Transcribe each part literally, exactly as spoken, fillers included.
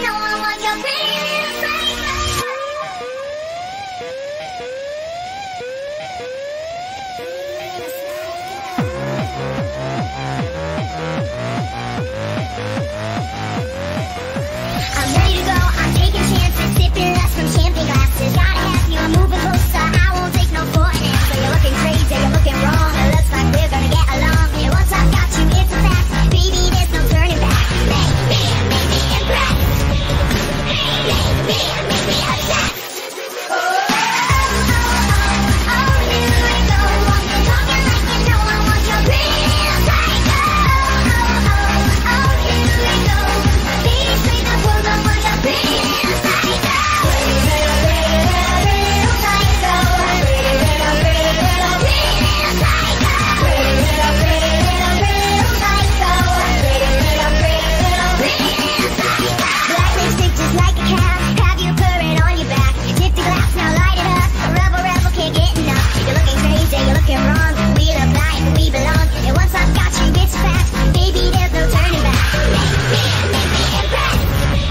know I want your pretty psycho. I'm ready to go, I'm taking chances, sipping less from champagne glasses. Gotta have you, I'm moving closer, I won't take no for an answer. You're looking crazy, you're looking wrong, it looks like we're gonna get along. And once I've got you, it's a fact, baby, there's no turning back. Make me, make me impressed. Make me, make me obsessed. Oh, oh, oh, oh, oh, here we go. I'm talking like you know I want your real psycho. Oh, oh, oh, here we go. These things are full of what your real psycho. Real, real, real psycho. Real, real, real, real psycho. Real, real, real, real psycho. Real, real, real, real psycho. Black lipstick just like a cat. Have you purring on your back? Tip the glass, now light it up. A rebel, rebel can't get enough. You're looking crazy, you're looking wrong. We look like we belong. And once I've got you, it's a fact. Baby, there's no turning back. Make me, make me impressed.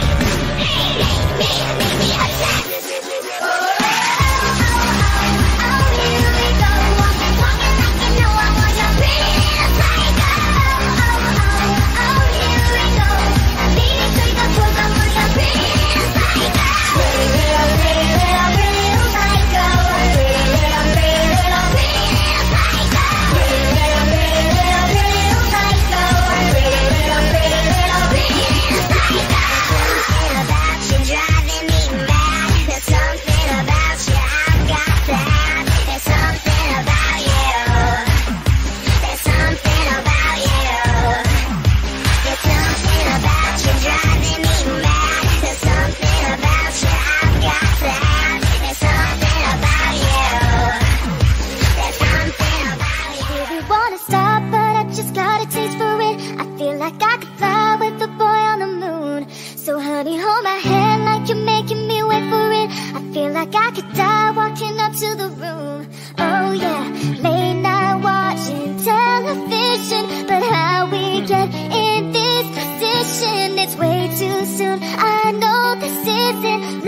Make me, make me obsessed. Oh, oh, oh, oh, oh, here we go. I'm talking like you know I want your real psycho. Oh, oh, oh, oh, here we go. These things are full of what your real psycho. Real, real, real, real psycho. Real, real, real, real psycho. Real, real, real, real psycho. Real, real, real, real psycho. Something about you driving me mad. There's something about you, I've got that. There's something about you. There's something about you. There's something about you driving me mad. There's something about you, I've got that. There's something about you. There's something about you. Really wanna stop, but I just got a taste for it. I feel like I could fly with the boy on the moon. So honey, hold my hand like you're making me wait for it. I feel like I could die walking up to the room. Oh yeah, late night watching television, but how we get in this position, it's way too soon. I know this isn't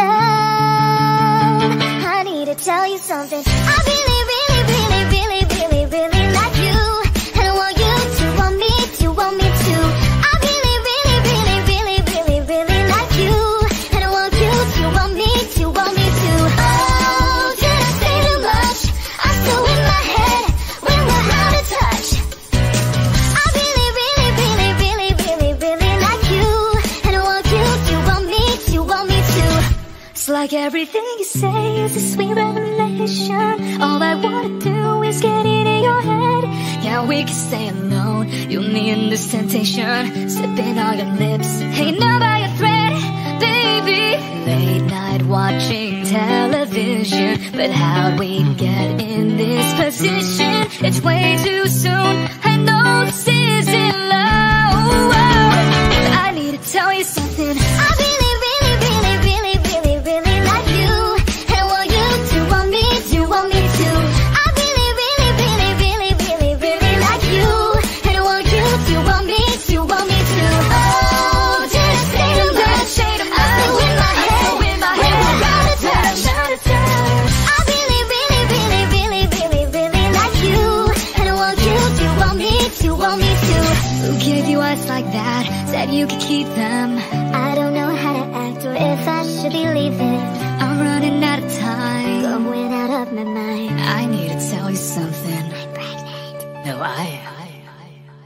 love. I need to tell you something. I really, really, really, really, really, really like you, and I want you to want me, to want me too. I really, really, really, really, really, really like you, and I want you to want me, to want me too. Oh, did I say too much? I'm still in my head when we're out of touch. I really, really, really, really, really, really like you, and I want you to want me, to want me too. It's like everything you say is a sweet revelation. All I wanna do is get into your head. Yeah, we can stay alone, you and me in this temptation. Sipping on your lips, hanging out by a thread, baby. Late night watching television, but how'd we get in this position? It's way too soon, I know this isn't love. I need to tell you something. I really, really, really, really, really, really like you, and I want you to want me, to want me too. I really, really, really, really, really, really like you, and I want you to want me, to want me too. Oh, did I say too much? I'm still in my head when we're out of touch. I really, really, really, really, really, really like you, and I want you to want me, to want me too. Who gave you eyes like that? Said you could keep them. I don't know how to act or if I should be leaving. I'm running out of time, going out of my mind. I need to tell you something. I'm pregnant. No, I, I, I, I.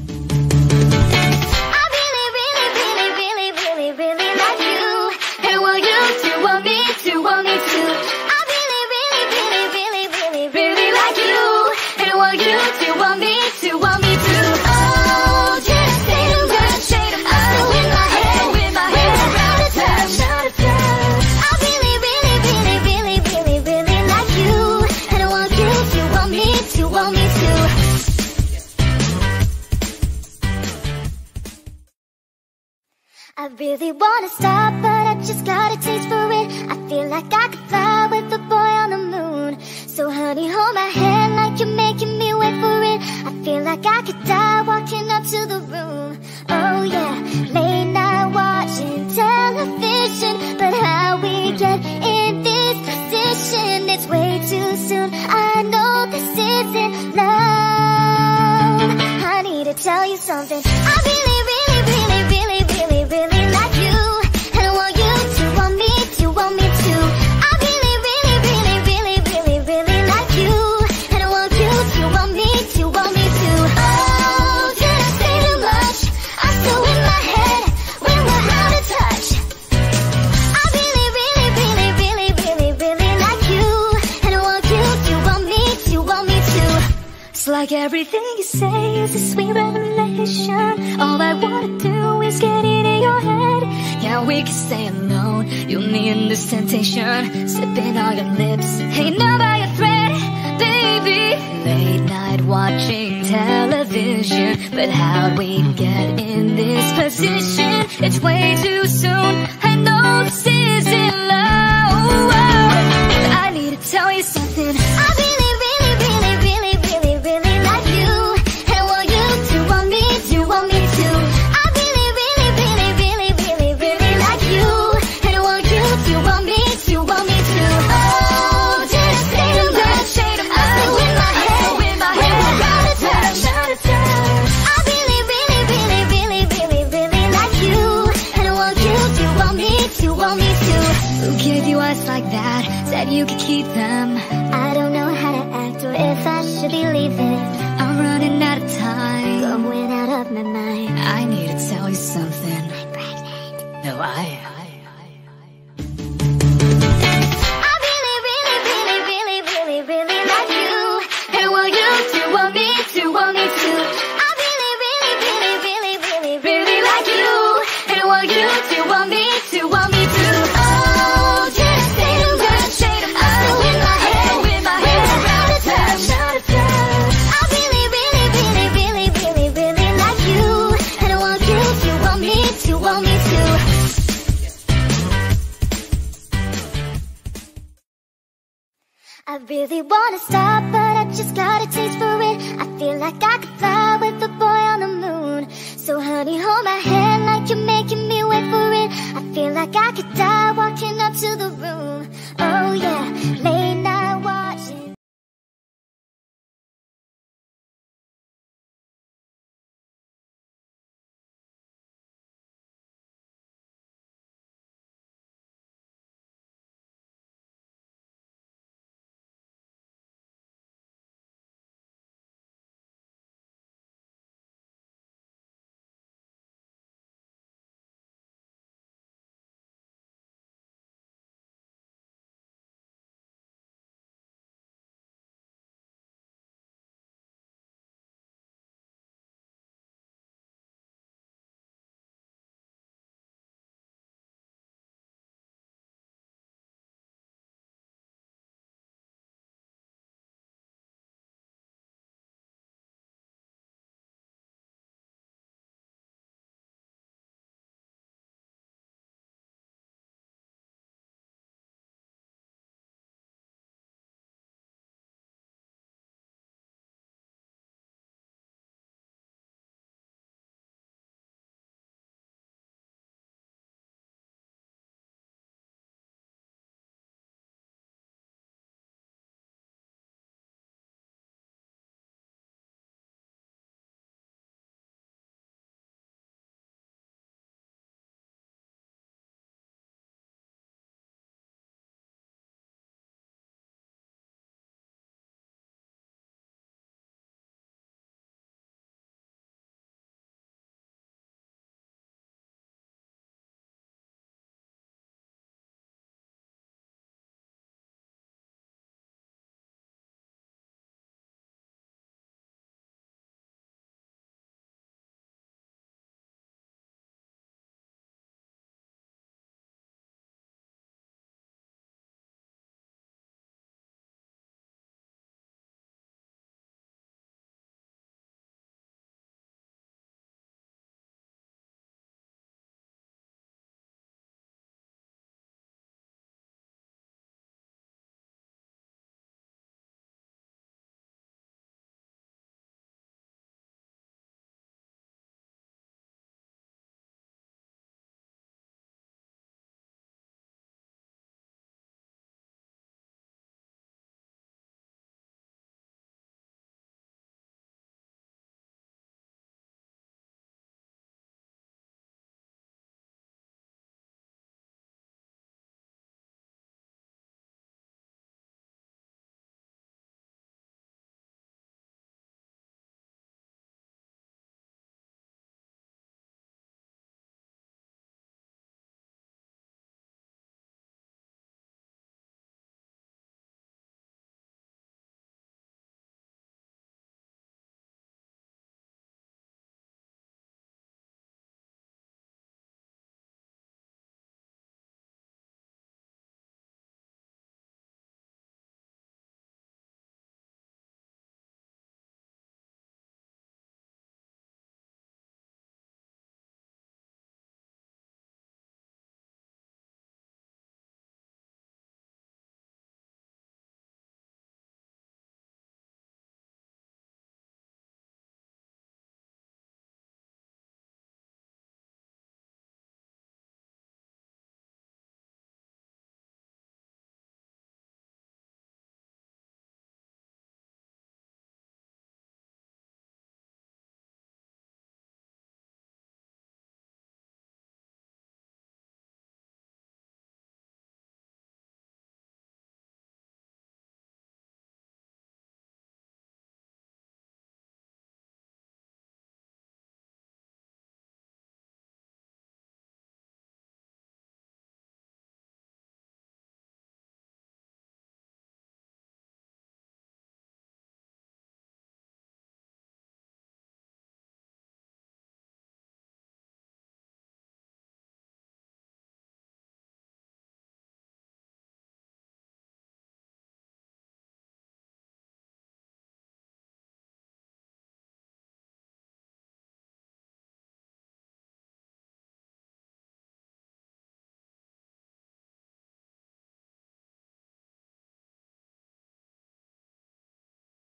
I really, really, really, really, really, really like you, and I want you to want me, to want me too. I really, really, really, really, really, really like you, and I want you to want me, to want me too. Oh, did I say too much? I'm still in my head when we're out of touch. I really, really, really, really, really, really like you, and I want you to want me, to want me too. I really wanna stop, but I just got a taste for it. I feel like I could fly with the boy on the moon. So honey, hold my hand like you're making me wait for it. I feel like I could die walking up to the room. Oh yeah, late night watching television. to tell you something. I really, really, really, really, really, really like you, and I want you to want me, to want me too. I really, really, really, really, really, really like you, and I want you to want me, to want me too. Oh, did I say too much? I'm still in my head when we're out of touch. I really, really, really, really, really, really like you, and I want you to want me, to want me too. It's like everything you say is a sweet revelation. All I wanna do is get into your head. Yeah, we can stay alone, you and me in this temptation, sipping on your lips, hanging out by a thread, baby. Late night watching television, but how'd we get in this position? It's way too soon, I know this isn't love. I need to tell you something. I really, really, really, really, really, really like you, and I want you to want me, to want me too. I really, really, really, really, really, really like you, and I want you to want me, to want me too. Oh, did I say too much? I'm still in my head when we're out of touch. I really, really, really, really, really, really like you, and I want you to want me, to want me too. Who gave you eyes like that? Said you could keep them. I don't know how to act or if I should be leaving. I'm running out of time, going out of my mind. I need to tell you something. I'm pregnant. No, I, I, I, I. I really, really, really, really, really, really like you, and I want you to want me, to want me too. I really, really, really, really, really, really like you, and I want you to want me, to want me too. Oh, did I say too much? I'm still in my head when we're out of touch. I really, really, really, really, really, really like you, and I want you to want me, to want me too. I really wanna stop, but I just got a taste for it. I feel like I could fly with the boy on the moon. So honey, hold my hand like you're making me wait for it. I feel like I could die walking up to the room.